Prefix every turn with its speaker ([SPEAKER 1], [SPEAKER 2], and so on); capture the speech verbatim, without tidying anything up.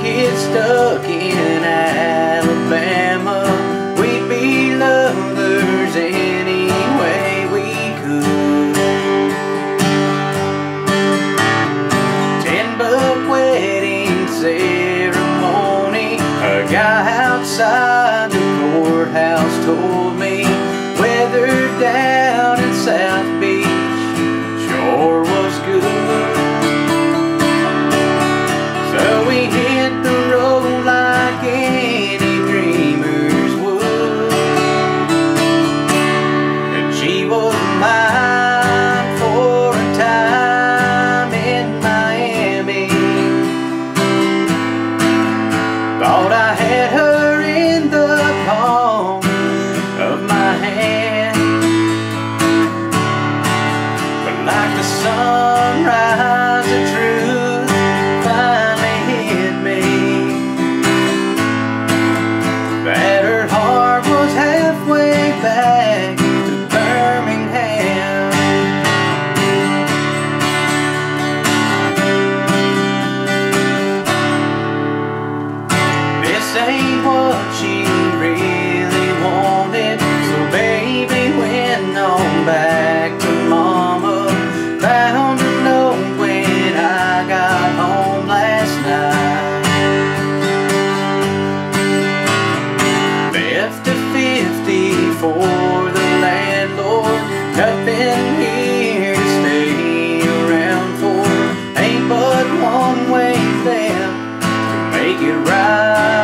[SPEAKER 1] get stuck in Alabama, we'd be lovers any way we could. Ten buck wedding ceremony, a guy outside the courthouse told me weather down in South Beach sure was good. So we hit the road like any dreamers would, and she was mine for a time in Miami. Thought I had her in the palm of my hand, but like the sunrise of truth finally hit me, that her heart was halfway back to Birmingham. This ain't what she really wanted, so baby went on back to mama. Found her note when I got home last night. Left a fifty for the landlord, nothing here to stay around for. Ain't but one way left to make it right.